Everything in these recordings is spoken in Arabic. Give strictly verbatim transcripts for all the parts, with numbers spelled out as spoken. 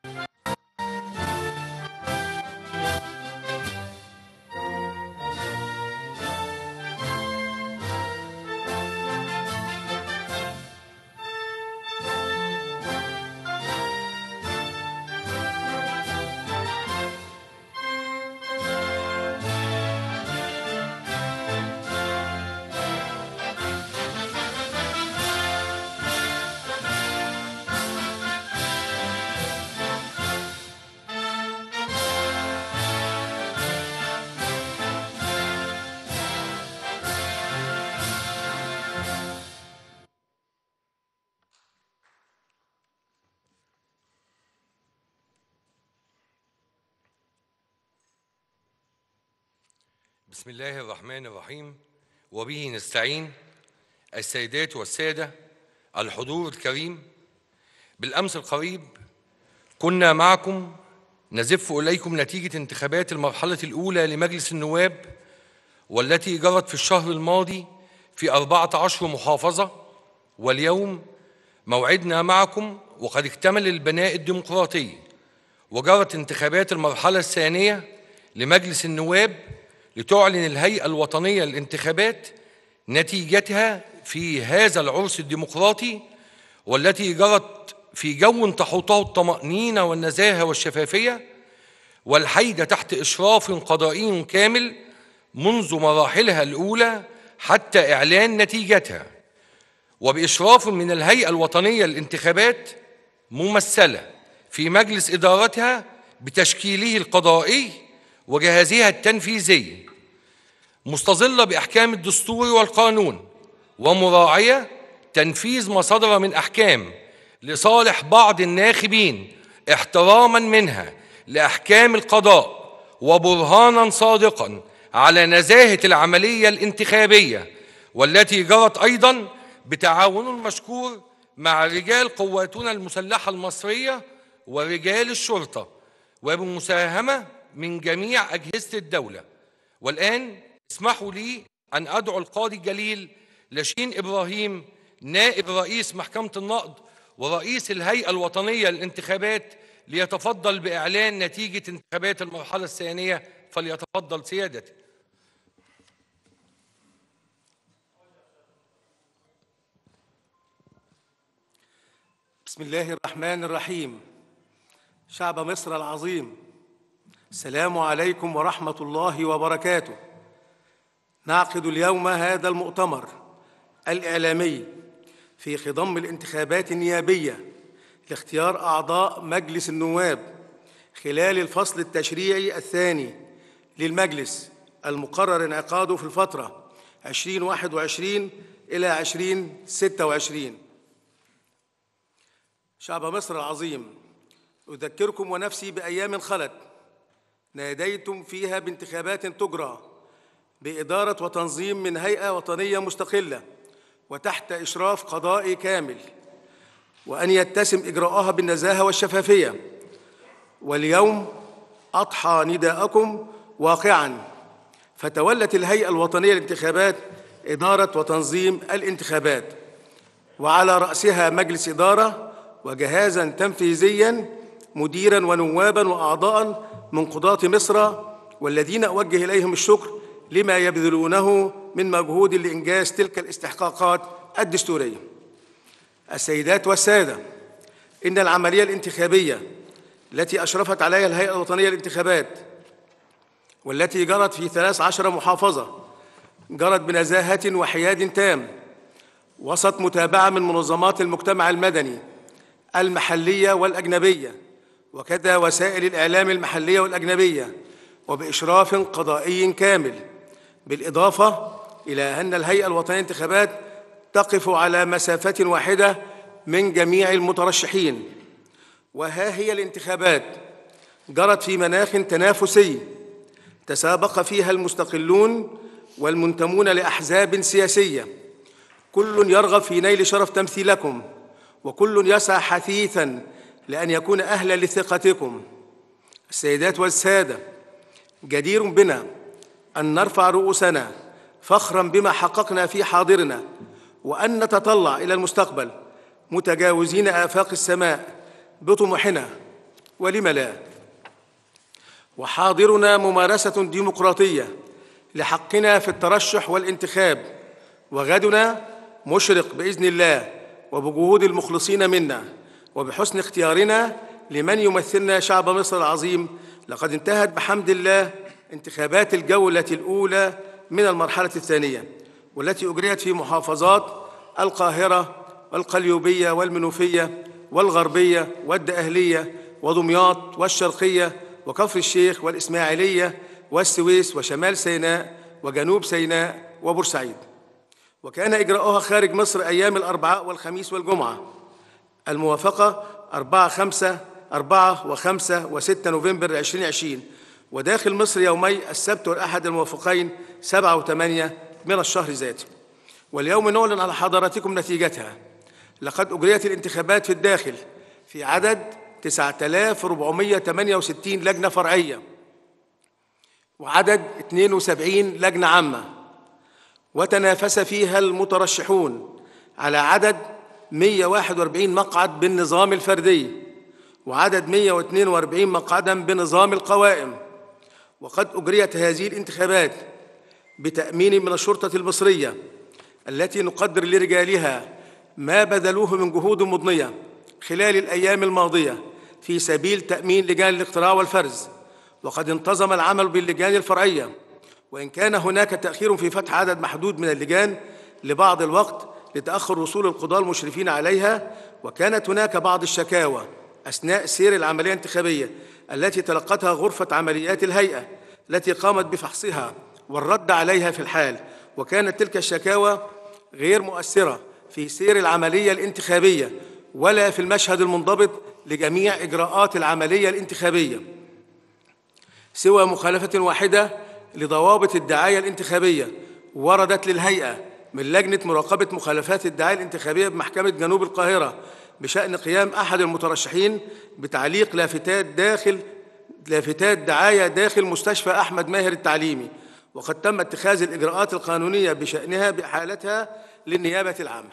بسم الله الرحمن الرحيم، وبه نستعين. السيدات والسادة، الحضور الكريم، بالأمس القريب كنا معكم نزف إليكم نتيجة انتخابات المرحلة الأولى لمجلس النواب، والتي جرت في الشهر الماضي في أربعة عشر محافظة. واليوم موعدنا معكم وقد اكتمل البناء الديمقراطي، وجرت انتخابات المرحلة الثانية لمجلس النواب لتعلن الهيئة الوطنية للانتخابات نتيجتها في هذا العرس الديمقراطي، والتي جرت في جو تحوطه الطمأنينة والنزاهة والشفافية والحيدة تحت إشراف قضائي كامل منذ مراحلها الأولى حتى إعلان نتيجتها، وبإشراف من الهيئة الوطنية للانتخابات ممثلة في مجلس إدارتها بتشكيله القضائي وجهازها التنفيذي، مستظلة بأحكام الدستور والقانون، ومراعية تنفيذ ما صدر من أحكام لصالح بعض الناخبين احتراما منها لأحكام القضاء، وبرهانا صادقا على نزاهة العملية الانتخابية، والتي جرت أيضا بتعاون مشكور مع رجال قواتنا المسلحة المصرية ورجال الشرطة، وبمساهمة من جميع أجهزة الدولة. والآن اسمحوا لي أن أدعو القاضي الجليل لاشين إبراهيم، نائب رئيس محكمة النقض ورئيس الهيئة الوطنية للانتخابات، ليتفضل بإعلان نتيجة انتخابات المرحلة الثانية. فليتفضل سيادتي. بسم الله الرحمن الرحيم. شعب مصر العظيم، السلام عليكم ورحمة الله وبركاته. نعقد اليوم هذا المؤتمر الإعلامي في خضم الانتخابات النيابية لاختيار أعضاء مجلس النواب خلال الفصل التشريعي الثاني للمجلس المقرر انعقاده في الفترة ألفين وواحد وعشرين إلى ألفين وستة وعشرين. شعب مصر العظيم، أذكركم ونفسي بأيام خلت ناديتم فيها بانتخابات تجرى بإدارة وتنظيم من هيئة وطنية مستقلة وتحت إشراف قضائي كامل، وأن يتسم إجراءها بالنزاهة والشفافية. واليوم أضحى نداءكم واقعاً، فتولت الهيئة الوطنية للانتخابات إدارة وتنظيم الانتخابات، وعلى رأسها مجلس إدارة وجهازاً تنفيذياً مديراً ونواباً وأعضاء من قضاة مصر، والذين أوجه إليهم الشكر لما يبذلونه من مجهود لإنجاز تلك الاستحقاقات الدستورية. السيدات والسادة، إن العملية الانتخابية التي أشرفت عليها الهيئة الوطنية للانتخابات والتي جرت في ثلاث عشر محافظة جرت بنزاهة وحياد تام وسط متابعة من منظمات المجتمع المدني المحلية والأجنبية، وكذا وسائل الإعلام المحلية والأجنبية، وبإشراف قضائي كامل، بالإضافة إلى أن الهيئة الوطنية للانتخابات تقف على مسافة واحدة من جميع المترشحين. وها هي الانتخابات جرت في مناخ تنافسي تسابق فيها المستقلون والمنتمون لأحزاب سياسية، كل يرغب في نيل شرف تمثيلكم، وكل يسعى حثيثاً لأن يكون أهلاً لثقتكم. السيدات والسادة، جدير بنا أن نرفع رؤوسنا فخراً بما حققنا في حاضرنا، وأن نتطلع إلى المستقبل متجاوزين آفاق السماء بطموحنا ولم لا؟ وحاضرنا ممارسة ديمقراطية لحقنا في الترشح والانتخاب، وغدنا مشرق بإذن الله وبجهود المخلصين منا وبحسن اختيارنا لمن يمثلنا شعب مصر العظيم. لقد انتهت بحمد الله انتخابات الجولة الأولى من المرحلة الثانية، والتي أجريت في محافظات القاهرة والقليوبية والمنوفية والغربية والدقهلية ودمياط والشرقية وكفر الشيخ والإسماعيلية والسويس وشمال سيناء وجنوب سيناء وبورسعيد. وكان إجراؤها خارج مصر أيام الأربعاء والخميس والجمعة الموافقة أربعة خمسة أربعة وخمسة وستة نوفمبر ألفين وعشرين، وداخل مصر يومي السبت والأحد الموافقين سبعة وثمانية من الشهر ذاته. واليوم نعلن على حضراتكم نتيجتها. لقد أجريت الانتخابات في الداخل في عدد تسعة آلاف وأربعمائة وثمانية وستين لجنة فرعية وعدد اثنين وسبعين لجنة عامة، وتنافس فيها المترشحون على عدد مئة وواحد وأربعين مقعد بالنظام الفردي وعدد مئة واثنين وأربعين مقعدا بنظام القوائم. وقد أجريت هذه الانتخابات بتأمين من الشرطة المصرية التي نقدر لرجالها ما بذلوه من جهود مضنية خلال الأيام الماضية في سبيل تأمين لجان الاقتراع والفرز. وقد انتظم العمل باللجان الفرعية، وإن كان هناك تأخير في فتح عدد محدود من اللجان لبعض الوقت لتأخر وصول القضاة المشرفين عليها. وكانت هناك بعض الشكاوى أثناء سير العملية الانتخابية التي تلقتها غرفة عمليات الهيئة التي قامت بفحصها والرد عليها في الحال، وكانت تلك الشكاوى غير مؤثرة في سير العملية الانتخابية ولا في المشهد المنضبط لجميع إجراءات العملية الانتخابية، سوى مخالفة واحدة لضوابط الدعاية الانتخابية وردت للهيئة من لجنة مراقبة مخالفات الدعاية الانتخابية بمحكمة جنوب القاهرة بشأن قيام أحد المترشحين بتعليق لافتات داخل لافتات دعاية داخل مستشفى أحمد ماهر التعليمي، وقد تم اتخاذ الإجراءات القانونية بشأنها بإحالتها للنيابة العامة.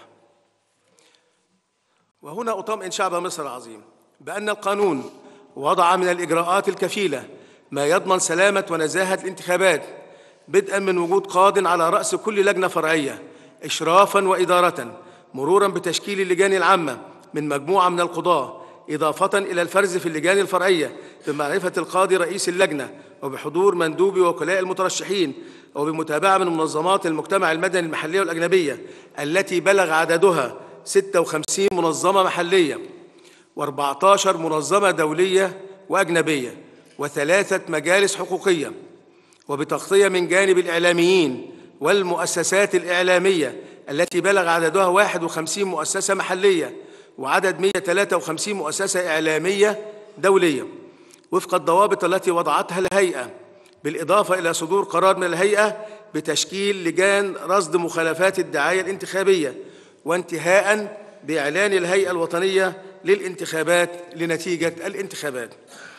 وهنا أطمئن شعب مصر العظيم بأن القانون وضع من الإجراءات الكفيلة ما يضمن سلامة ونزاهة الانتخابات، بدءا من وجود قاض على رأس كل لجنة فرعية إشرافا وإدارة، مرورا بتشكيل اللجان العامة من مجموعة من القضاة، إضافة إلى الفرز في اللجان الفرعية بمعرفة القاضي رئيس اللجنة وبحضور مندوبي وكلاء المترشحين، وبمتابعة من منظمات المجتمع المدني المحلية والأجنبية التي بلغ عددها ستة وخمسين منظمة محلية وأربعة عشر منظمة دولية وأجنبية وثلاثة مجالس حقوقية، وبتغطية من جانب الإعلاميين والمؤسسات الإعلامية التي بلغ عددها واحد وخمسين مؤسسة محلية وعدد مئة وثلاثة وخمسين مؤسسة إعلامية دولية وفق الضوابط التي وضعتها الهيئة، بالإضافة إلى صدور قرار من الهيئة بتشكيل لجان رصد مخالفات الدعاية الانتخابية، وانتهاء بإعلان الهيئة الوطنية للانتخابات لنتيجة الانتخابات.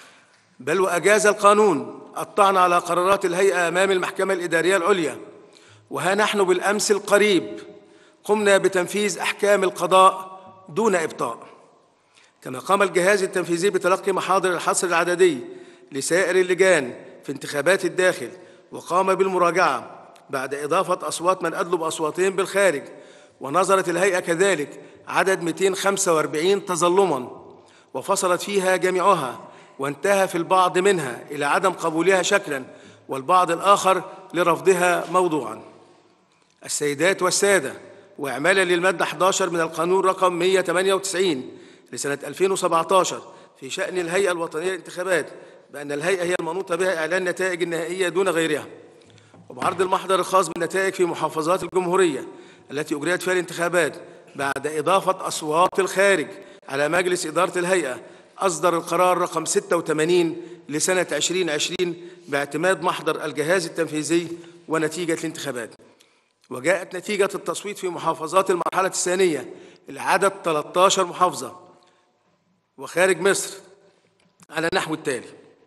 بل وأجاز القانون الطعن على قرارات الهيئة أمام المحكمة الإدارية العليا. وها نحن بالأمس القريب قمنا بتنفيذ أحكام القضاء دون إبطاء، كما قام الجهاز التنفيذي بتلقي محاضر الحصر العددي لسائر اللجان في انتخابات الداخل، وقام بالمراجعة بعد إضافة أصوات من أدلوا بأصواتهم بالخارج. ونظرت الهيئة كذلك عدد مئتين وخمسة وأربعين تظلماً وفصلت فيها جميعها، وانتهى في البعض منها إلى عدم قبولها شكلاً والبعض الآخر لرفضها موضوعاً. السيدات والسادة، وإعمالاً للمادة أحد عشر من القانون رقم مئة وثمانية وتسعين لسنة ألفين وسبعة عشر في شأن الهيئة الوطنية للانتخابات بأن الهيئة هي المنوط بها إعلان النتائج النهائية دون غيرها، وبعرض المحضر الخاص بالنتائج في محافظات الجمهورية التي أجريت فيها الانتخابات بعد إضافة أصوات الخارج على مجلس إدارة الهيئة، أصدر القرار رقم ستة وثمانين لسنة ألفين وعشرين باعتماد محضر الجهاز التنفيذي ونتيجة الانتخابات. وجاءت نتيجة التصويت في محافظات المرحلة الثانية لعدد ثلاثة عشر محافظة وخارج مصر على نحو التالي: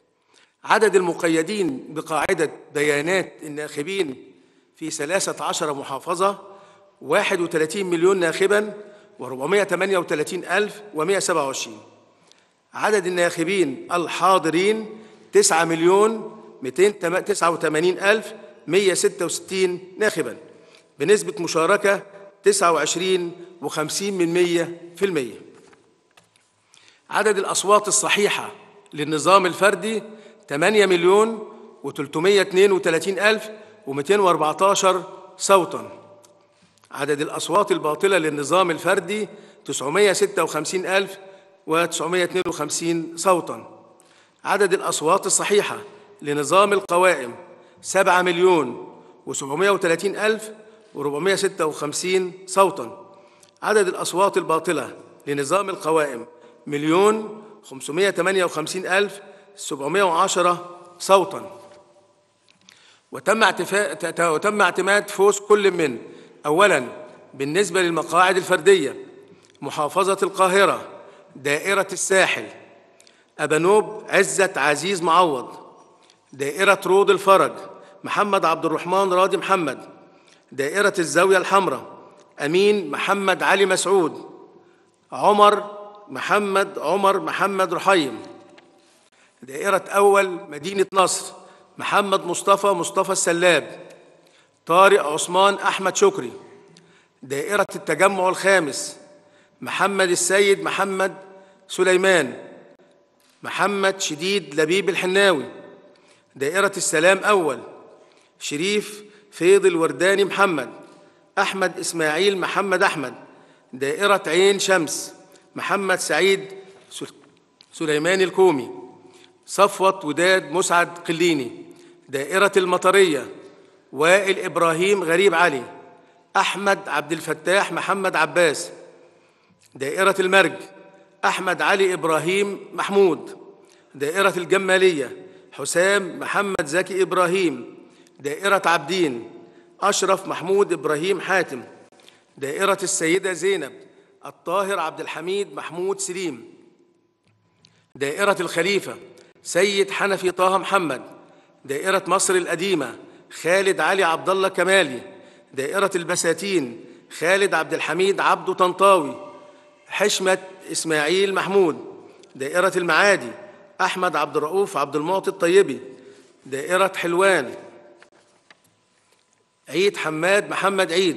عدد المقيدين بقاعدة بيانات الناخبين في ثلاثة عشر محافظة واحد وثلاثين مليون ناخباً وأربعمائة وثمانية وثلاثين ألف ومئة وسبعة وعشرين. عدد الناخبين الحاضرين تسعة مليون مئتين تسعة وثمانين ألف ومئة وستة وستين ناخباً، بنسبة مشاركة تسعة وعشرين وخمسين من مئة في المئة. عدد الأصوات الصحيحة للنظام الفردي ثمانية مليون وثلاثمئة واثنين وثلاثين ألف ومئتين وأربعة عشر صوتاً. عدد الأصوات الباطلة للنظام الفردي تسعمئة وستة وخمسين ألف وتسعمئة واثنين وخمسين صوتاً. عدد الأصوات الصحيحة لنظام القوائم سبعة مليون وسبعمئة وثلاثين ألف وأربعمئة وستة وخمسين صوتاً. عدد الأصوات الباطلة لنظام القوائم مليون خمسمئة وثمانية وخمسين ألف وسبعمئة وعشرة صوتاً. وتم اعتفاء وتم اعتماد فوز كل من: أولاً بالنسبة للمقاعد الفردية، محافظة القاهرة دائرة الساحل أبانوب عزت عزيز معوض، دائرة رود الفرج محمد عبد الرحمن راضي محمد، دائرة الزاوية الحمراء أمين محمد علي مسعود، عمر محمد عمر محمد رحيم، دائرة أول مدينة نصر محمد مصطفى مصطفى السلاب، طارق عثمان أحمد شكري، دائرة التجمع الخامس محمد السيد محمد سليمان، محمد شديد لبيب الحناوي، دائرة السلام أول شريف فيض الورداني محمد، أحمد إسماعيل محمد أحمد، دائرة عين شمس محمد سعيد سليمان الكومي، صفوة وداد مسعد قليني، دائرة المطرية وائل إبراهيم غريب علي، أحمد عبد الفتاح محمد عباس، دائرة المرج أحمد علي إبراهيم محمود، دائرة الجمالية حسام محمد زكي إبراهيم، دائرة عبدين أشرف محمود إبراهيم حاتم، دائرة السيدة زينب الطاهر عبد الحميد محمود سليم، دائرة الخليفة سيد حنفي طه محمد، دائرة مصر القديمة خالد علي عبد الله كمالي، دائرة البساتين خالد عبد الحميد عبده طنطاوي، حشمة إسماعيل محمود، دائرة المعادي أحمد عبد الرؤوف عبد المعطي الطيبي، دائرة حلوان عيد حماد محمد عيد،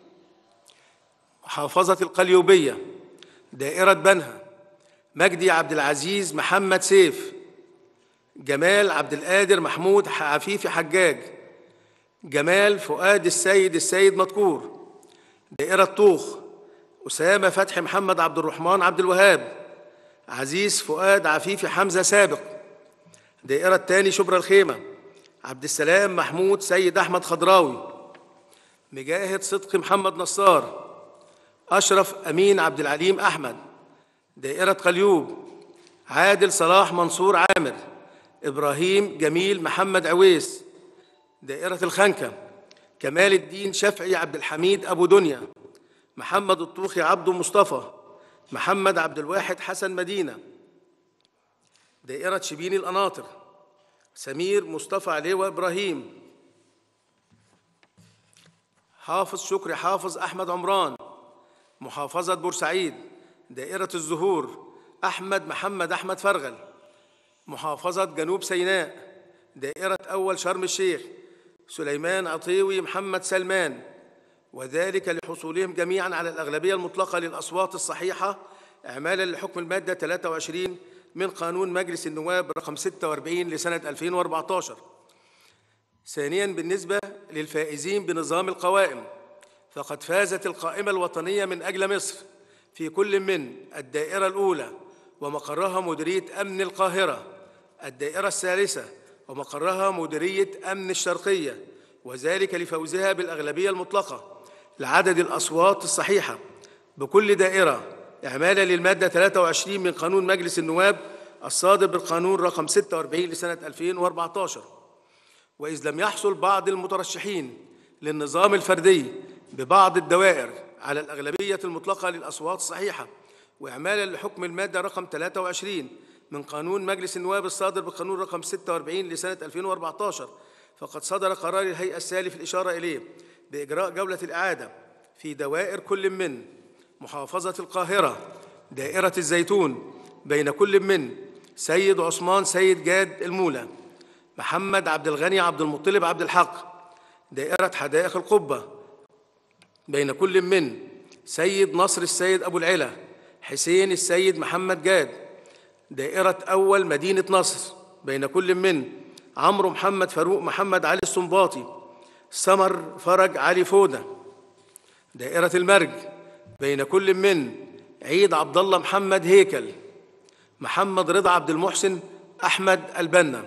محافظة القليوبية دائرة بنها مجدي عبد العزيز محمد سيف، جمال عبد القادر محمود عفيفي حجاج، جمال فؤاد السيد السيد مذكور، دائرة طوخ أسامة فتحي محمد عبد الرحمن عبد الوهاب، عزيز فؤاد عفيفي حمزة سابق، دائرة تاني شبرا الخيمة عبد السلام محمود سيد أحمد خضراوي، مجاهد صدقي محمد نصار، أشرف أمين عبد العليم أحمد، دائرة قليوب عادل صلاح منصور عامر، إبراهيم جميل محمد عويس، دائرة الخنكة كمال الدين شفعي عبد الحميد أبو دنيا، محمد الطوخي عبد مصطفى، محمد عبد الواحد حسن مدينة، دائرة شبين القناطر سمير مصطفى عليوة إبراهيم، حافظ شكري حافظ أحمد عمران، محافظة بورسعيد دائرة الزهور أحمد محمد أحمد فرغل، محافظة جنوب سيناء دائرة أول شرم الشيخ سليمان عطيوي محمد سلمان، وذلك لحصولهم جميعاً على الأغلبية المطلقة للأصوات الصحيحة إعمالاً لحكم المادة ثلاثة وعشرين من قانون مجلس النواب رقم ستة وأربعين لسنة ألفين وأربعة عشر. ثانياً، بالنسبة للفائزين بنظام القوائم، فقد فازت القائمة الوطنية من أجل مصر في كل من الدائرة الأولى ومقرها مديرية أمن القاهرة، الدائرة الثالثة ومقرها مديرية أمن الشرقية، وذلك لفوزها بالأغلبية المطلقة لعدد الأصوات الصحيحة بكل دائرة إعمالاً للمادة ثلاثة وعشرين من قانون مجلس النواب الصادر بالقانون رقم ستة وأربعين لسنة ألفين وأربعة عشر. وإذ لم يحصل بعض المترشحين للنظام الفردي ببعض الدوائر على الأغلبية المطلقة للأصوات الصحيحة وإعمالاً لحكم المادة رقم ثلاثة وعشرين من قانون مجلس النواب الصادر بالقانون رقم ستة وأربعين لسنة ألفين وأربعة عشر، فقد صدر قرار الهيئة السالي في الإشارة إليه بإجراء جولة الإعادة في دوائر كل من محافظة القاهرة دائرة الزيتون بين كل من سيد عثمان سيد جاد المولى، محمد عبد الغني عبد المطلب عبد الحق، دائرة حدائق القبة، بين كل من سيد نصر السيد أبو العلا، حسين السيد محمد جاد، دائرة أول مدينة نصر، بين كل من عمرو محمد فاروق محمد علي السنباطي، سمر فرج علي فودة، دائرة المرج، بين كل من عيد عبد الله محمد هيكل، محمد رضا عبد المحسن أحمد البنا،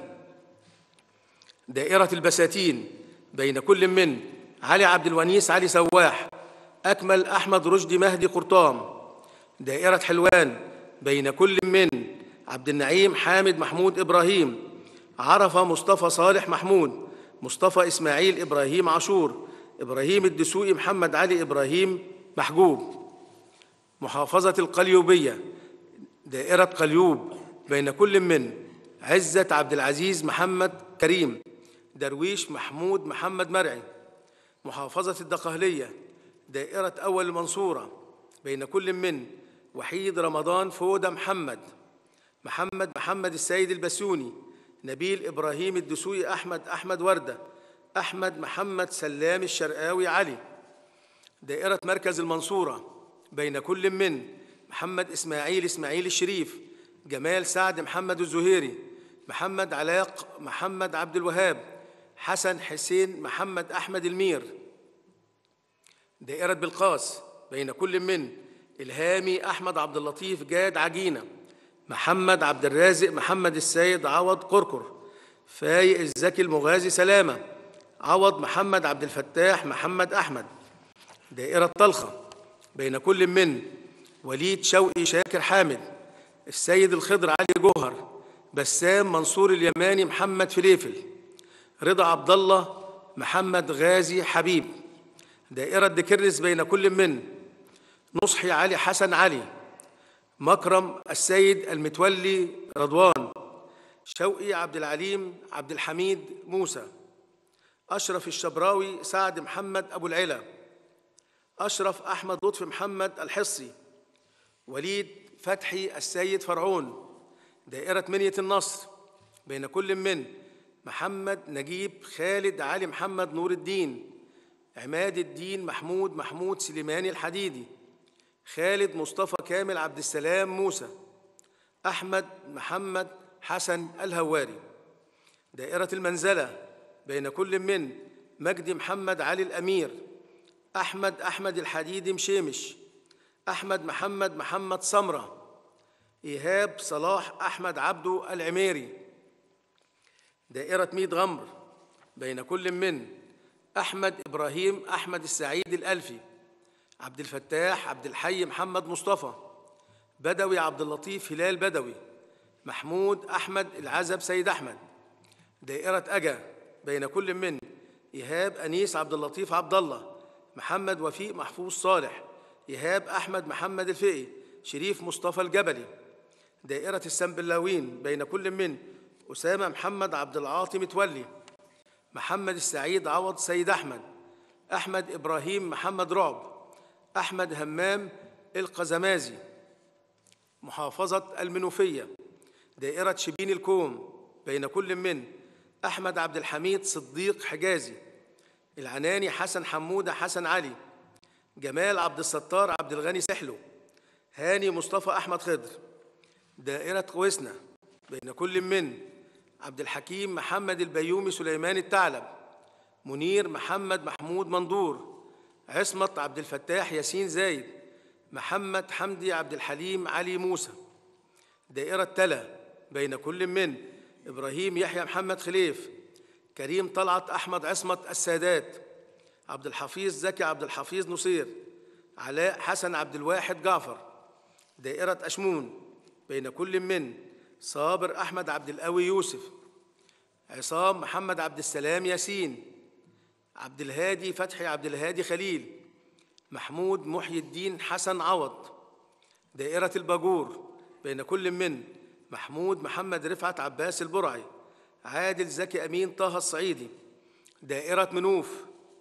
دائرة البساتين، بين كل من علي عبد الونيس علي سواح، أكمل أحمد رشدي مهدي قرطام، دائرة حلوان، بين كل من عبد النعيم حامد محمود إبراهيم، عرفة مصطفى صالح محمود، مصطفى إسماعيل إبراهيم عاشور، إبراهيم الدسوقي محمد علي إبراهيم محجوب، محافظة القليوبية، دائرة قليوب، بين كل من عزة عبد العزيز محمد كريم، درويش محمود محمد مرعي، محافظة الدقهلية، دائرة أول المنصورة، بين كل من وحيد رمضان فودة محمد، محمد محمد السيد البسيوني، نبيل إبراهيم الدسوقي أحمد أحمد وردة، أحمد محمد سلام الشرقاوي علي، دائرة مركز المنصورة، بين كل من محمد إسماعيل إسماعيل الشريف، جمال سعد محمد الزهيري، محمد علاق محمد عبد الوهاب، حسن حسين محمد أحمد المير، دائرة بلقاس، بين كل من إلهامي أحمد عبد اللطيف جاد عجينة، محمد عبد الرازق محمد السيد عوض قرقر، فايق الزكي المغازي سلامة، عوض محمد عبد الفتاح محمد أحمد، دائرة طلخة، بين كل من وليد شوقي شاكر حامد، السيد الخضر علي جوهر، بسام منصور اليماني محمد فليفل، رضا عبد الله محمد غازي حبيب، دائرة دكرس، بين كل من نصحي علي حسن علي، مكرم السيد المتولي رضوان، شوقي عبد العليم عبد الحميد موسى، أشرف الشبراوي سعد محمد أبو العلا، أشرف أحمد لطفي محمد الحصي، وليد فتحي السيد فرعون، دائرة منية النصر، بين كل من محمد نجيب خالد علي محمد نور الدين، عماد الدين محمود محمود سليماني الحديدي، خالد مصطفى كامل عبد السلام موسى، أحمد محمد حسن الهواري، دائرة المنزلة، بين كل من مجدي محمد علي الأمير، أحمد أحمد الحديدي مشيمش، أحمد محمد محمد سمرة، إيهاب صلاح أحمد عبده العميري، دائرة ميت غمر، بين كل من أحمد إبراهيم أحمد السعيد الألفي، عبد الفتاح عبد الحي محمد مصطفى، بدوي عبد اللطيف هلال بدوي، محمود أحمد العزب سيد أحمد، دائرة أجا، بين كل من إيهاب أنيس عبد اللطيف عبد الله، محمد وفيق محفوظ صالح، إيهاب أحمد محمد الفقي، شريف مصطفى الجبلي، دائرة السنبلاوين، بين كل من أسامة محمد عبد العاطي متولي، محمد السعيد عوض سيد أحمد، أحمد إبراهيم محمد رعب، أحمد همام القزمازي، محافظة المنوفية، دائرة شبين الكوم، بين كل من أحمد عبد الحميد صديق حجازي، العناني حسن حمودة حسن علي، جمال عبد الستار عبد الغني سحلو، هاني مصطفى أحمد خضر، دائرة قويسنا، بين كل من عبد الحكيم محمد البيومي سليمان الثعلب، منير محمد محمود مندور، عصمت عبد الفتاح ياسين زايد، محمد حمدي عبد الحليم علي موسى، دائرة تلا، بين كل من إبراهيم يحيى محمد خليف، كريم طلعت أحمد عصمت السادات، عبد الحفيظ زكي عبد الحفيظ نصير، علاء حسن عبد الواحد جعفر، دائرة أشمون، بين كل من صابر أحمد عبد القوي يوسف، عصام محمد عبد السلام ياسين، عبد الهادي فتحي عبد الهادي خليل، محمود محي الدين حسن عوض، دائرة الباجور، بين كل من محمود محمد رفعت عباس البرعي، عادل زكي أمين طه الصعيدي، دائرة منوف،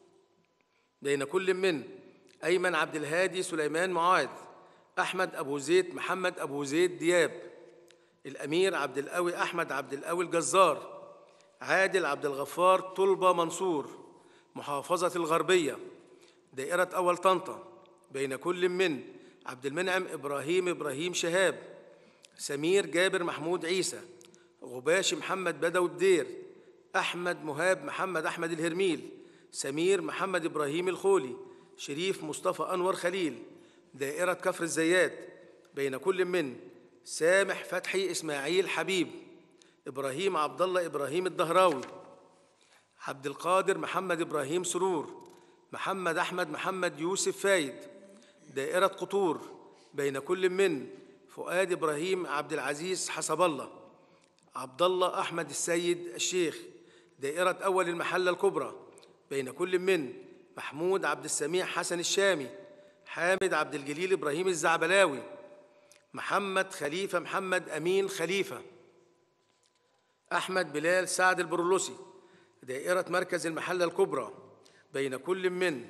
بين كل من أيمن عبد الهادي سليمان معاذ، أحمد أبو زيد محمد أبو زيد دياب، الأمير عبد القوي أحمد عبد القوي الجزار، عادل عبد الغفار طلبة منصور، محافظة الغربية، دائرة أول طنطا، بين كل من عبد المنعم إبراهيم إبراهيم شهاب، سمير جابر محمود عيسى، غباشي محمد بدوي بدير، أحمد مهاب محمد أحمد الهرميل، سمير محمد إبراهيم الخولي، شريف مصطفى أنور خليل، دائرة كفر الزيات، بين كل من سامح فتحي إسماعيل حبيب، إبراهيم عبد الله إبراهيم الدهراوي، عبد القادر محمد إبراهيم سرور، محمد أحمد محمد يوسف فايد، دائرة قطور، بين كل من فؤاد إبراهيم عبد العزيز حسب الله، عبد الله أحمد السيد الشيخ، دائرة أول المحلة الكبرى، بين كل من محمود عبد السميع حسن الشامي، حامد عبد الجليل إبراهيم الزعبلاوي، محمد خليفة محمد أمين خليفة، أحمد بلال سعد البرلوسي، دائرة مركز المحلة الكبرى، بين كل من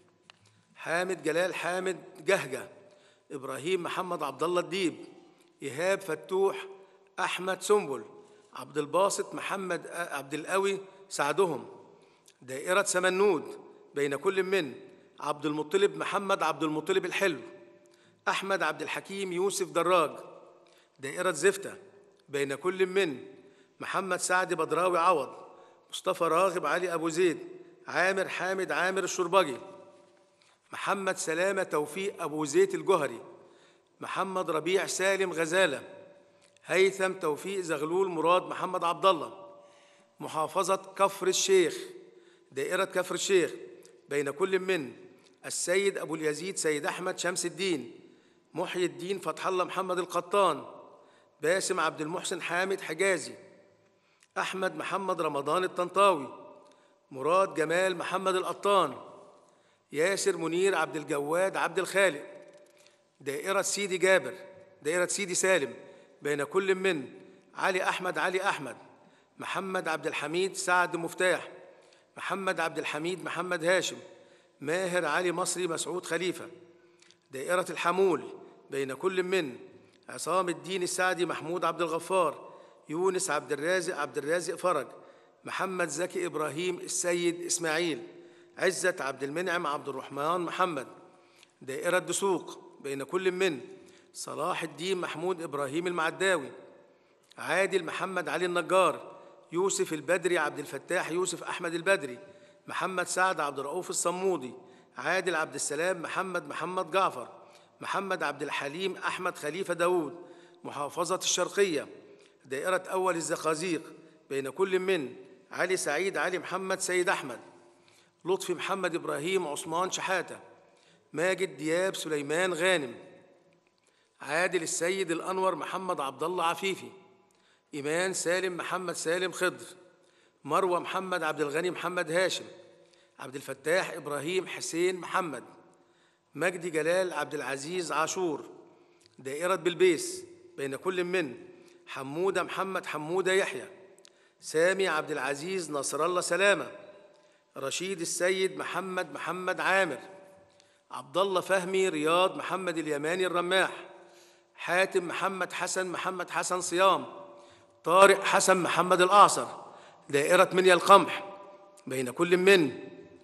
حامد جلال حامد جهجة، إبراهيم محمد عبد الله الديب، إيهاب فتوح أحمد سنبل، عبد الباسط محمد عبد القوي سعدهم، دائرة سمنود، بين كل من عبد المطلب محمد عبد المطلب الحلو، أحمد عبد الحكيم يوسف دراج، دائرة زفتة، بين كل من محمد سعد بدراوي عوض، مصطفى راغب علي أبو زيد، عامر حامد عامر الشربجي، محمد سلامة توفيق أبو زيت الجهري، محمد ربيع سالم غزالة، هيثم توفيق زغلول مراد محمد عبد الله، محافظة كفر الشيخ، دائرة كفر الشيخ، بين كل من السيد أبو اليزيد سيد أحمد شمس الدين، محي الدين فتح الله محمد القطان، باسم عبد المحسن حامد حجازي، أحمد محمد رمضان الطنطاوي، مراد جمال محمد القطان، ياسر منير عبد الجواد عبد الخالق، دائرة سيدي جابر، دائرة سيدي سالم، بين كل من علي أحمد علي أحمد، محمد عبد الحميد سعد مفتاح، محمد عبد الحميد محمد هاشم، ماهر علي مصري مسعود خليفة، دائرة الحمول، بين كل من عصام الدين السعدي محمود عبد الغفار، يونس عبد الرازق عبد الرازق فرج، محمد زكي إبراهيم السيد إسماعيل، عزت عبد المنعم عبد الرحمن محمد، دائرة دسوق، بين كل من صلاح الدين محمود إبراهيم المعداوي، عادل محمد علي النجار، يوسف البدري عبد الفتاح يوسف أحمد البدري، محمد سعد عبد الرؤوف الصمودي، عادل عبد السلام محمد محمد جعفر، محمد عبد الحليم أحمد خليفة داود، محافظة الشرقية، دائرة أول الزقازيق، بين كل من علي سعيد علي محمد سيد أحمد، لطفي محمد إبراهيم عثمان شحاتة، ماجد دياب سليمان غانم، عادل السيد الأنور محمد عبد الله عفيفي، إيمان سالم محمد سالم خضر، مروة محمد عبد الغني محمد هاشم، عبد الفتاح إبراهيم حسين محمد، مجدي جلال عبد العزيز عاشور، دائرة بلبيس، بين كل من حمودة محمد حمودة يحيى، سامي عبد العزيز نصر الله سلامة، رشيد السيد محمد محمد عامر، عبد الله فهمي رياض محمد اليماني الرماح، حاتم محمد حسن محمد حسن صيام، طارق حسن محمد الأعصر، دائرة منيا القمح، بين كل من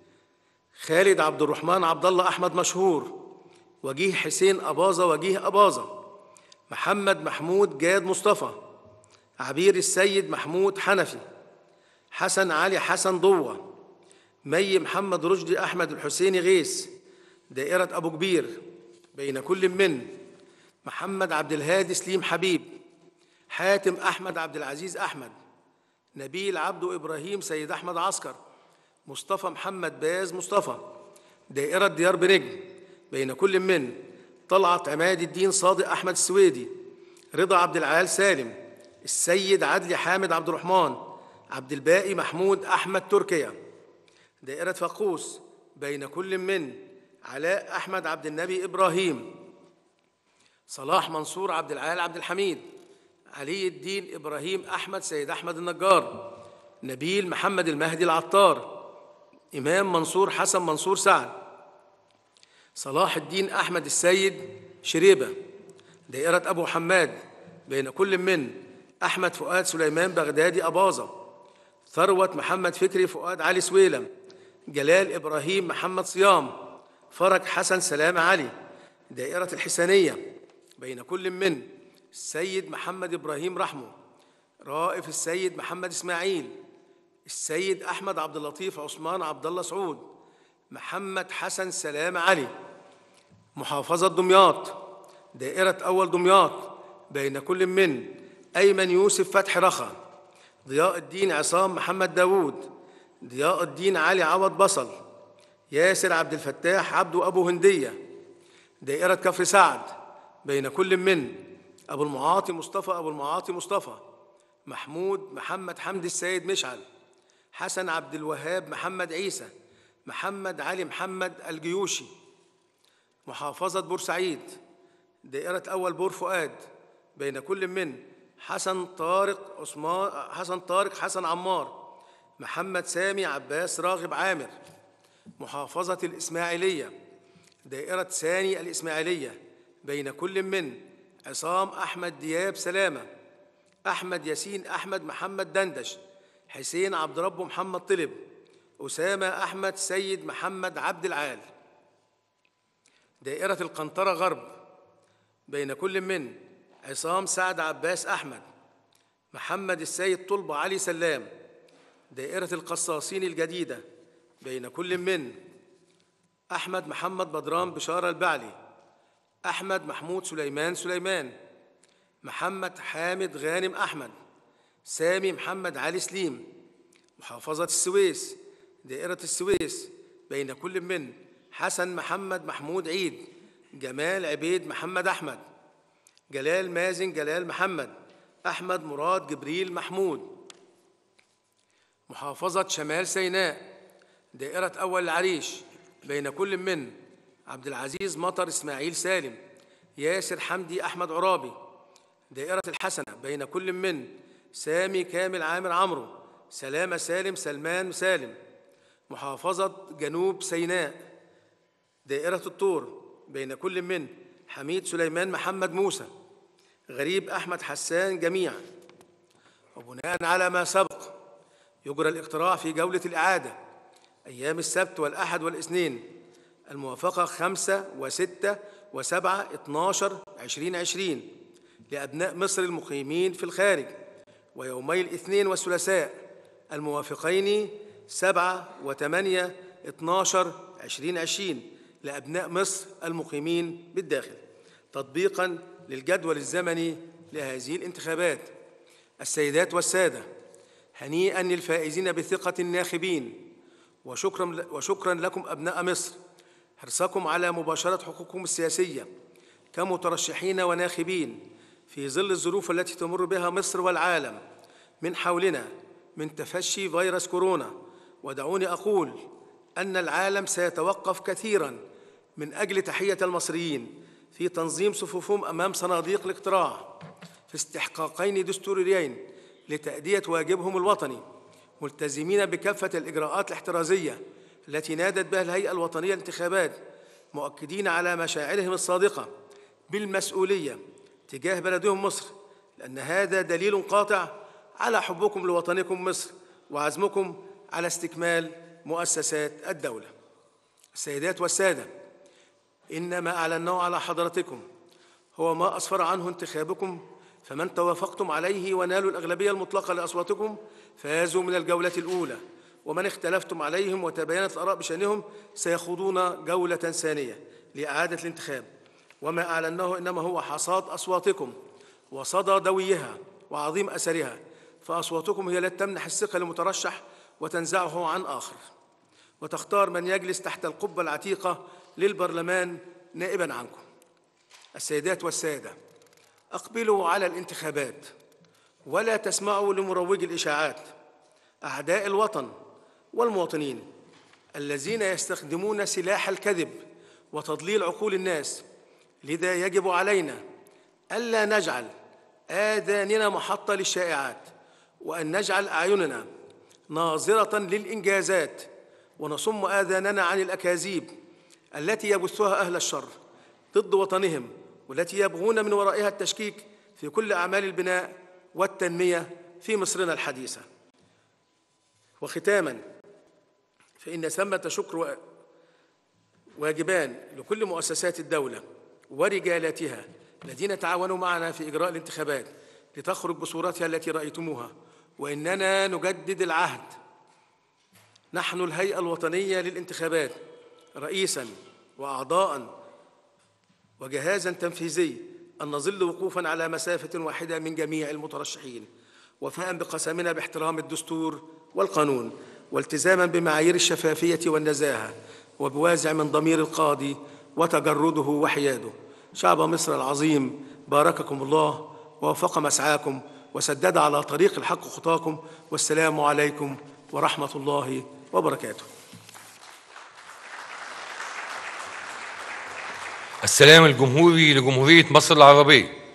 خالد عبد الرحمن عبد الله أحمد مشهور، وجيه حسين أباظة وجيه أباظة، محمد محمود جاد مصطفى، عبير السيد محمود حنفي، حسن علي حسن ضوة، مي محمد رشدي أحمد الحسيني غيث، دائرة أبو كبير، بين كل من محمد عبد الهادي سليم حبيب، حاتم أحمد عبد العزيز أحمد، نبيل عبدو إبراهيم سيد أحمد عسكر، مصطفى محمد باز مصطفى، دائرة ديار بنجم، بين كل من طلعت عماد الدين صادق أحمد السويدي، رضا عبد العال سالم، السيد عدلي حامد عبد الرحمن، عبد الباقي محمود أحمد تركيا، دائرة فقوس، بين كل من علاء أحمد عبد النبي إبراهيم، صلاح منصور عبد العال عبد الحميد، علي الدين إبراهيم أحمد سيد أحمد النجار، نبيل محمد المهدي العطار، إمام منصور حسن منصور سعد، صلاح الدين أحمد السيد شريبة، دائرة أبو حماد، بين كل من أحمد فؤاد سليمان بغدادي أباظة، ثروت محمد فكري فؤاد علي سويلم، جلال إبراهيم محمد صيام، فرج حسن سلام علي. دائرة الحسانية بين كل من السيد محمد إبراهيم رحمه، رائف السيد محمد إسماعيل، السيد أحمد عبد اللطيف عثمان عبد الله سعود، محمد حسن سلام علي. محافظة دمياط دائرة أول دمياط بين كل من أيمن يوسف فتحي رخا، ضياء الدين عصام محمد داوود، ضياء الدين علي عوض بصل، ياسر عبد الفتاح عبده أبو هندية. دائرة كفر سعد بين كل من أبو المعاطي مصطفى أبو المعاطي مصطفى، محمود محمد حمدي السيد مشعل، حسن عبد الوهاب محمد عيسى، محمد علي محمد الجيوشي. محافظة بورسعيد دائرة أول بور فؤاد بين كل من حسن طارق عثمان حسن طارق حسن عمار، محمد سامي عباس راغب عامر. محافظة الإسماعيلية دائرة ثاني الإسماعيلية بين كل من عصام أحمد دياب سلامة، أحمد ياسين أحمد محمد دندش، حسين عبد ربه محمد طلب، أسامة أحمد سيد محمد عبد العال. دائرة القنطرة غرب بين كل من عصام سعد عباس أحمد، محمد السيد طلبة علي سلام. دائرة القصاصين الجديدة بين كل من أحمد محمد بدران بشارة البعلي، أحمد محمود سليمان سليمان، محمد حامد غانم أحمد، سامي محمد علي سليم. محافظة السويس دائرة السويس بين كل من حسن محمد محمود عيد، جمال عبيد محمد أحمد، جلال مازن جلال محمد، أحمد مراد جبريل محمود. محافظة شمال سيناء دائرة أول العريش بين كل من عبد العزيز مطر إسماعيل سالم، ياسر حمدي أحمد عرابي. دائرة الحسنة بين كل من سامي كامل عامر عمرو، سلامة سالم سلمان سالم. محافظة جنوب سيناء دائرة الطور بين كل من حميد سليمان محمد موسى، غريب أحمد حسان جميعا. وبناء على ما سبق يجرى الاقتراع في جولة الإعادة أيام السبت والأحد والاثنين الموافقة خمسة وستة وسبعة اتناشر عشرين عشرين لأبناء مصر المقيمين في الخارج، ويومي الاثنين والثلاثاء الموافقين سبعة وثمانية اتناشر عشرين عشرين لأبناء مصر المقيمين بالداخل، تطبيقاً للجدول الزمني لهذه الانتخابات. السيدات والسادة، هنيئاً للفائزين بثقة الناخبين، وشكراً, وشكراً لكم أبناء مصر حرصكم على مباشرة حقوقكم السياسية كمترشحين وناخبين في ظل الظروف التي تمر بها مصر والعالم من حولنا من تفشي فيروس كورونا. ودعوني أقول أن العالم سيتوقف كثيراً من أجل تحية المصريين في تنظيم صفوفهم أمام صناديق الاقتراع في استحقاقين دستوريين لتأدية واجبهم الوطني، ملتزمين بكافة الإجراءات الاحترازية التي نادت بها الهيئة الوطنية للانتخابات، مؤكدين على مشاعرهم الصادقة بالمسؤولية تجاه بلدهم مصر، لأن هذا دليل قاطع على حبكم لوطنكم مصر وعزمكم على استكمال مؤسسات الدولة. السيدات والسادة، إن ما أعلناه على حضرتكم هو ما أسفر عنه انتخابكم، فمن توافقتم عليه ونالوا الأغلبية المطلقة لأصواتكم فازوا من الجولة الأولى، ومن اختلفتم عليهم وتباينت الآراء بشأنهم سيخوضون جولة ثانية لإعادة الانتخاب. وما أعلناه إنما هو حصاد أصواتكم وصدى دويها وعظيم أثرها، فأصواتكم هي التي تمنح الثقة لمترشح وتنزعه عن آخر، وتختار من يجلس تحت القبة العتيقة للبرلمان نائباً عنكم. السيدات والسادة، أقبلوا على الانتخابات ولا تسمعوا لمروجي الإشاعات أعداء الوطن والمواطنين الذين يستخدمون سلاح الكذب وتضليل عقول الناس. لذا يجب علينا ألا نجعل آذاننا محطة للشائعات، وأن نجعل أعيننا ناظرة للإنجازات، ونصم آذاننا عن الأكاذيب التي يبثها أهل الشر ضد وطنهم، والتي يبغون من ورائها التشكيك في كل أعمال البناء والتنمية في مصرنا الحديثة. وختاماً، فإن ثمة شكر واجبان لكل مؤسسات الدولة ورجالاتها الذين تعاونوا معنا في إجراء الانتخابات لتخرج بصورتها التي رأيتموها، وإننا نجدد العهد نحن الهيئة الوطنية للانتخابات رئيساً وأعضاء وجهازاً تنفيذي أن نظل وقوفاً على مسافة واحدة من جميع المترشحين، وفاءً بقسمنا باحترام الدستور والقانون، والتزاماً بمعايير الشفافية والنزاهة، وبوازع من ضمير القاضي وتجرده وحياده. شعب مصر العظيم بارككم الله ووفق مسعاكم وسدد على طريق الحق خطاكم، والسلام عليكم ورحمة الله وبركاته. السلام الجمهوري لجمهورية مصر العربية.